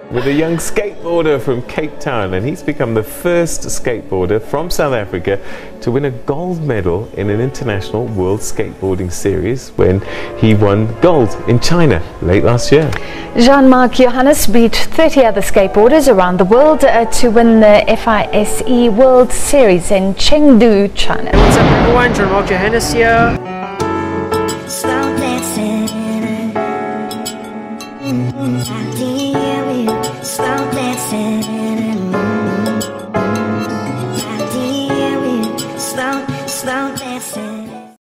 with a young skateboarder from Cape Town, and he's become the first skateboarder from South Africa to win a gold medal in an international world skateboarding series when he won gold in China late last year. Jean-Marc Johannes beat 30 other skateboarders around the world to win the FISE World Series in Chengdu, China. What's up everyone, Jean-Marc Johannes here. Slow